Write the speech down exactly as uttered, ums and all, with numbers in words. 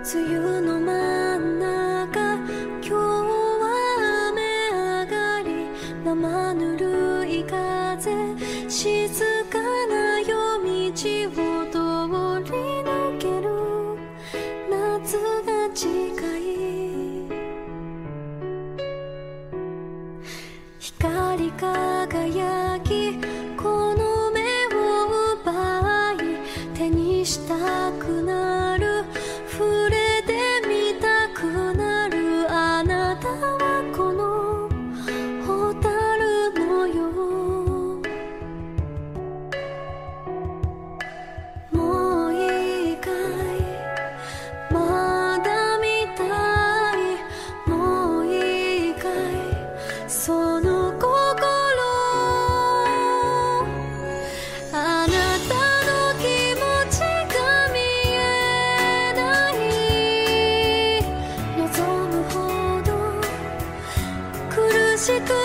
梅雨の真ん中、今日は雨上がり、生ぬるい風、静かな夜道を通り抜ける。夏が近い。光り輝き、この目を奪い、手にしたくなる、触れてみたくなる。あなたはこのホタルのよう。もう一回まだ見たい。もう一回その心、あなたの気持ちが見えない。望むほど苦しく